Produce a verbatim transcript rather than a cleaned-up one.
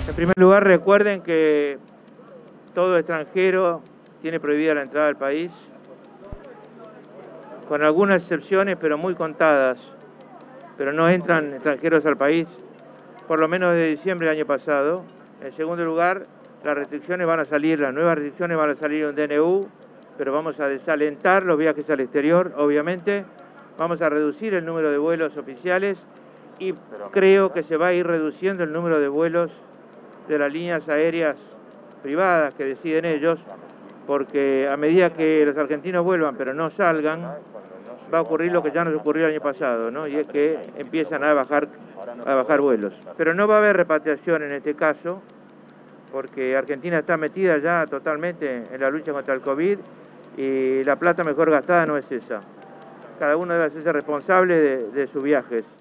En primer lugar, recuerden que todo extranjero tiene prohibida la entrada al país, con algunas excepciones, pero muy contadas, pero no entran extranjeros al país, por lo menos desde diciembre del año pasado. En segundo lugar, las restricciones van a salir, las nuevas restricciones van a salir en D N U, pero vamos a desalentar los viajes al exterior, obviamente. Vamos a reducir el número de vuelos oficiales y creo que se va a ir reduciendo el número de vuelos de las líneas aéreas privadas que deciden ellos, porque a medida que los argentinos vuelvan pero no salgan, va a ocurrir lo que ya nos ocurrió el año pasado, ¿no? Y es que empiezan a bajar, a bajar vuelos. Pero no va a haber repatriación en este caso, porque Argentina está metida ya totalmente en la lucha contra el COVID y la plata mejor gastada no es esa. Cada uno debe hacerse responsable de, de sus viajes.